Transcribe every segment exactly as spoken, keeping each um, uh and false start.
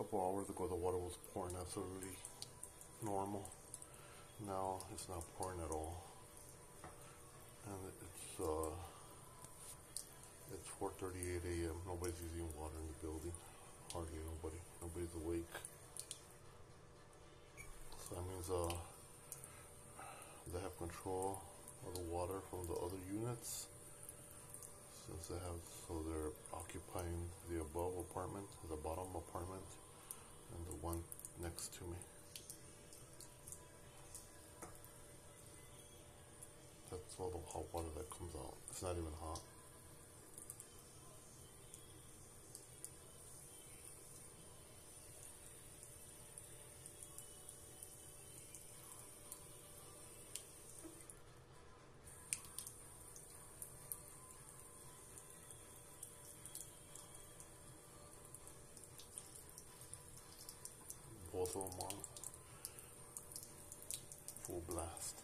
couple hours ago the water was pouring absolutely normal. Now it's not pouring at all. And it's uh, it's four thirty-eight A M Nobody's using water in the building. Hardly nobody. Nobody's awake. So that means uh, they have control of the water from the other units. Since they have, so they're occupying the above apartment, the bottom apartment, and the one next to me. That's all the hot water that comes out. It's not even hot. Both of them on full blast.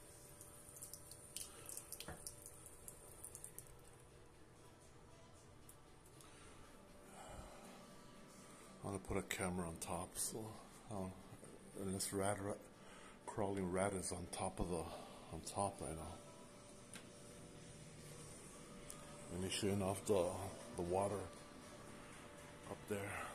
I'm gonna put a camera on top, so um, and this rat, rat crawling rat is on top of the on top right now, and he's shooting off the the water up there.